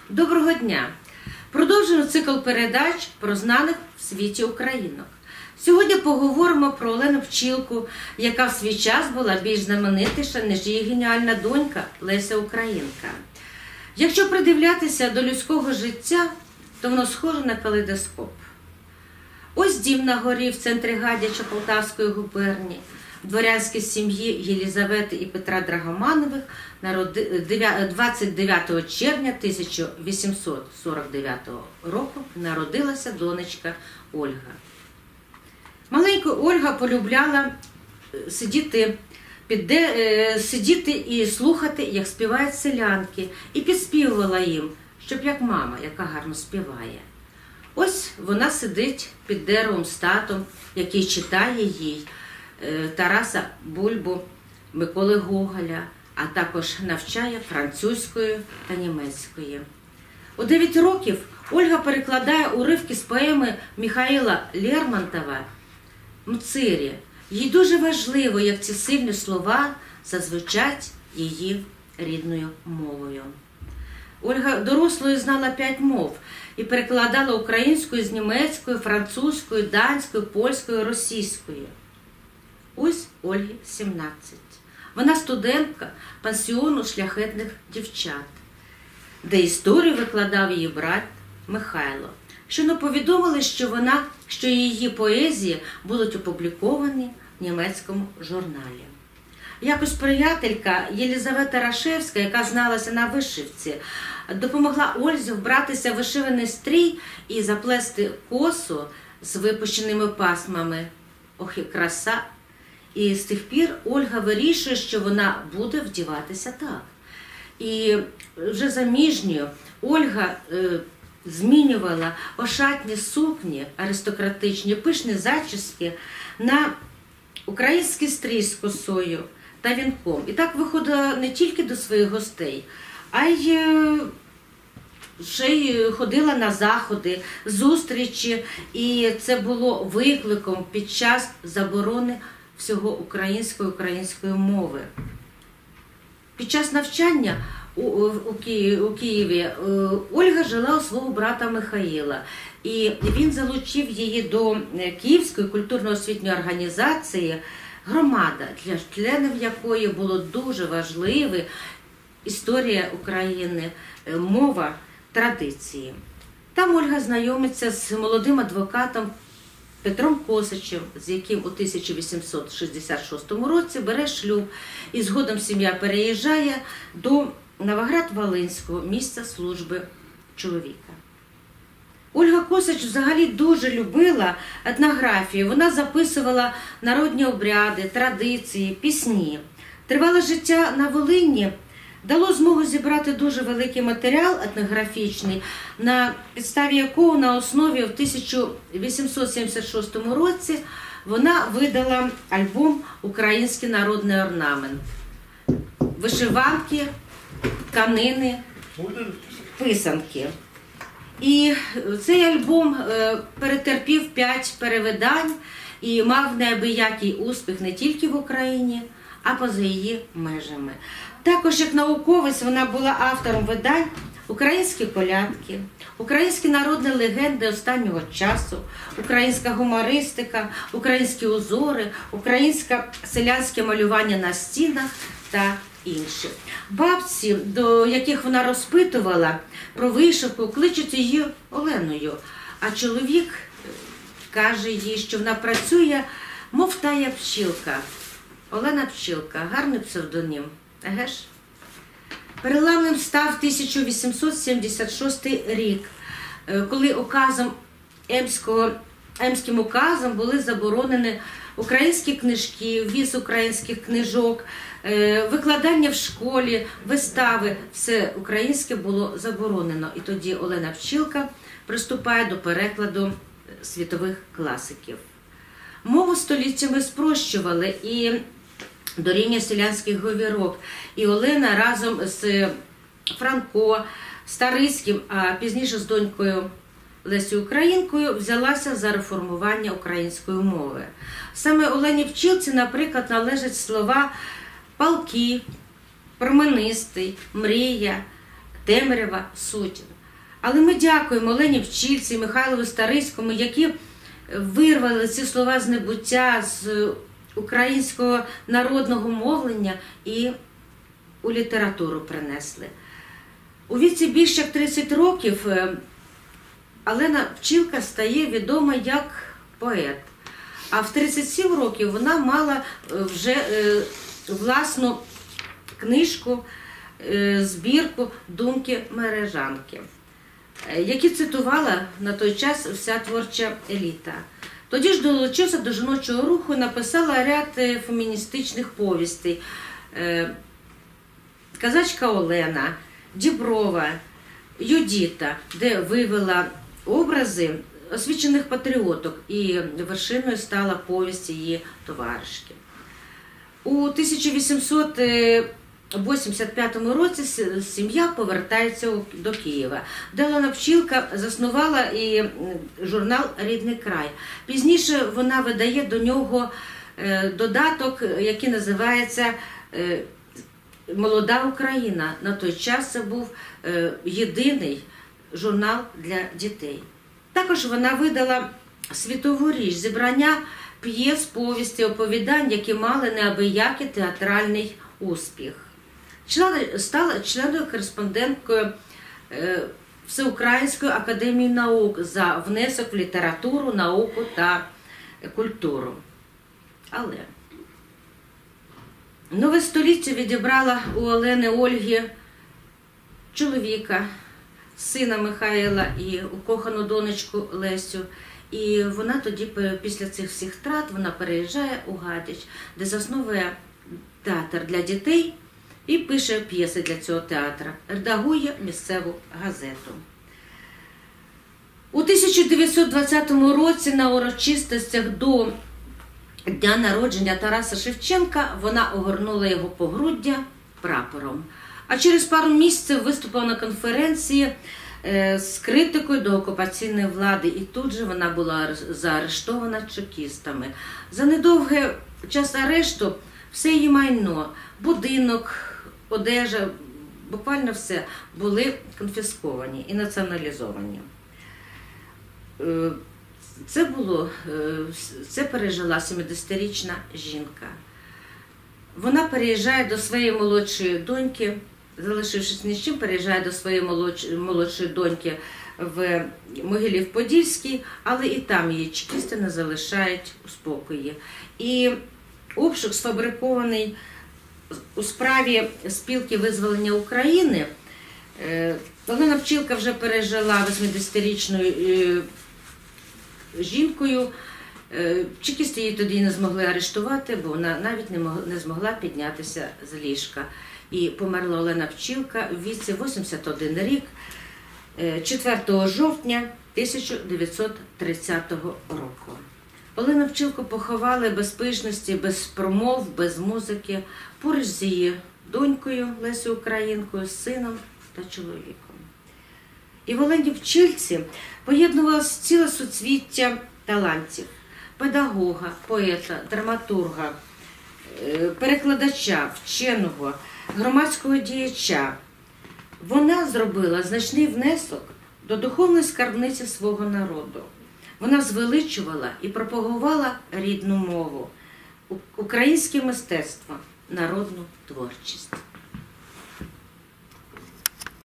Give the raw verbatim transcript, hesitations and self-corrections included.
Доброго дня! Продовжуємо цикл передач про знаних в світі українок. Сьогодні поговоримо про Олену Пчілку, яка в свій час була більш знаменитіша, ніж її геніальна донька Леся Українка. Якщо придивлятися до людського життя, то воно схоже на калейдоскоп. Ось дім на горі в центрі Гадяча Полтавської губернії. В дворянській сім'ї Єлізавети і Петра Драгоманових двадцять дев'ятого червня тисяча вісімсот сорок дев'ятого року народилася донечка Ольга. Маленька Ольга полюбляла сидіти, під де, сидіти і слухати, як співають селянки, і підспівувала їм, щоб як мама, яка гарно співає. Ось вона сидить під деревом з татом, який читає їй Тараса Бульбу, Миколи Гоголя, а також навчає французькою та німецькою. У дев'ять років Ольга перекладає уривки з поеми Михайла Лермонтова «Мцирі». Їй дуже важливо, як ці сильні слова зазвучать її рідною мовою. Ольга дорослою знала п'ять мов і перекладала українською з німецькою, французькою, данською, польською, російською. Ось Ольгі сімнадцять. Вона студентка пансіону шляхетних дівчат, де історію викладав її брат Михайло. Щойно повідомили, що вона, що її поезії будуть опубліковані в німецькому журналі. Якось приятелька Єлізавета Рашевська, яка зналася на вишивці, допомогла Ользі вбратися в вишиваний стрій і заплести косу з випущеними пасмами. Ох, і краса! І з тих пір Ольга вирішує, що вона буде вдіватися так. І вже заміжньою Ольга е, змінювала ошатні сукні, аристократичні, пишні зачіски на український стрій з косою та вінком. І так виходила не тільки до своїх гостей, а й е, ще й ходила на заходи, зустрічі. І це було викликом під час заборони всього української української мови. Під час навчання у, у, Києві, у Києві Ольга жила у свого брата Михаїла, і він залучив її до Київської культурно-освітньої організації «Громада», для членів якої було дуже важливе історія України, мова, традиції. Там Ольга знайомиться з молодим адвокатом Петром Косачем, з яким у тисяча вісімсот шістдесят шостому році бере шлюб, і згодом сім'я переїжджає до Новоград-Волинського, місця служби чоловіка. Ольга Косач взагалі дуже любила етнографію. Вона записувала народні обряди, традиції, пісні. Тривале життя на Волині дало змогу зібрати дуже великий матеріал етнографічний, на підставі якого на основі в тисяча вісімсот сімдесят шостому році вона видала альбом «Український народний орнамент». Вишиванки, тканини, писанки. І цей альбом перетерпів п'ять перевидань і мав неабиякий успіх не тільки в Україні, а поза її межами. Також, як науковець, вона була автором видань «Українські колядки», «Українські народні легенди останнього часу», «Українська гумористика», «Українські узори», «Українське селянське малювання на стінах» та інші. Бабці, до яких вона розпитувала про вишивку, кличуть її Оленою, а чоловік каже їй, що вона працює, мов тая пчілка. Олена Пчілка, гарний псевдонім. Еге ж? Переламним став тисяча вісімсот сімдесят шостий рік, коли указом Емського, Емським указом були заборонені українські книжки, ввіз українських книжок, викладання в школі, вистави. Все українське було заборонено. І тоді Олена Пчілка приступає до перекладу світових класиків. Мову століттями спрощували і до рівня селянських говірок. І Олена разом з Франко, Старицьким, а пізніше з донькою Лесю Українкою взялася за реформування української мови. Саме Олені Пчілці, наприклад, належать слова «палки», «променистий», «мрія» темрява сутінок. Але ми дякуємо Олені Пчілці, Михайлову Старицькому, які вирвали ці слова з небуття, з українського народного мовлення і у літературу принесли. У віці більше як тридцять років Олена Пчілка стає відома як поет. А в тридцять сім років вона мала вже власну книжку, збірку «Думки мережанки», які цитувала на той час вся творча еліта. Тоді ж долучився до жіночого руху і написала ряд феміністичних повістей. «Казачка Олена», «Діброва», «Юдіта», де вивела образи освічених патріоток, і вершиною стала повість її товаришки. У тисяча вісімсот вісімдесят п'ятому році сім'я повертається до Києва, де Олена Пчілка заснувала і журнал «Рідний край». Пізніше вона видає до нього додаток, який називається «Молода Україна». На той час це був єдиний журнал для дітей. Також вона видала «Світову річ» – зібрання п'єс, повісті, оповідань, які мали неабиякий театральний успіх. Стала членою-кореспонденткою Всеукраїнської академії наук за внесок в літературу, науку та культуру. Але нове століття відібрала у Олени Ольги чоловіка, сина Михайла і кохану донечку Лесю. І вона тоді, після цих всіх втрат, вона переїжджає у Гадяч, де засновує театр для дітей і пише п'єси для цього театру, редагує місцеву газету. У тисяча дев'ятсот двадцятому році на урочистостях до дня народження Тараса Шевченка вона огорнула його погруддя прапором. А через пару місяців виступила на конференції з критикою до окупаційної влади, і тут же вона була заарештована чекістами. За недовгий час арешту все її майно, будинок, одежа, буквально все були конфісковані і націоналізовані. Це було, це пережила сімдесятирічна жінка. Вона переїжджає до своєї молодшої доньки, залишившись ні з чим, переїжджає до своєї молодшої доньки в Могилів-Подільський, але і там її чекісти не залишають у спокої. І обшук, сфабрикований у справі спілки визволення України, Олена Пчілка вже пережила восьмидесятирічною жінкою. Чекісти її тоді не змогли арештувати, бо вона навіть не змогла піднятися з ліжка. І померла Олена Пчілка в віці вісімдесят один рік, четвертого жовтня тисяча дев'ятсот тридцятого року. Олену Пчілку поховали без пишності, без промов, без музики, поруч з її донькою Лесею Українкою, сином та чоловіком. І в Олені Пчілці поєднувалося ціле суцвіття талантів – педагога, поета, драматурга, перекладача, вченого, громадського діяча. Вона зробила значний внесок до духовної скарбниці свого народу. Вона звеличувала і пропагувала рідну мову, українське мистецтво, народну творчість.